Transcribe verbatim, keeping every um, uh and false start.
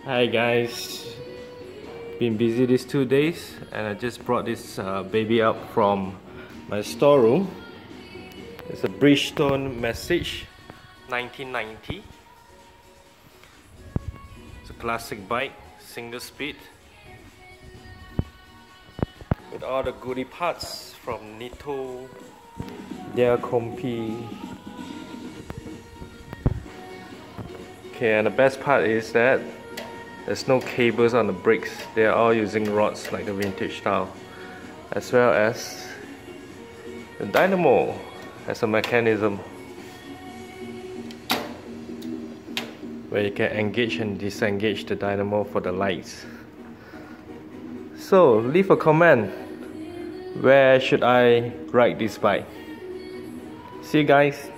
Hi guys, been busy these two days and I just brought this uh, baby up from my storeroom. It's a Bridgestone Message nineteen ninety. It's a classic bike, single speed, with all the goodie parts from Nitto, Diacompi. Okay, and the best part is that there's no cables on the brakes. They are all using rods like the vintage style, as well as the dynamo as a mechanism where you can engage and disengage the dynamo for the lights. So leave a comment, where should I ride this bike? See you guys.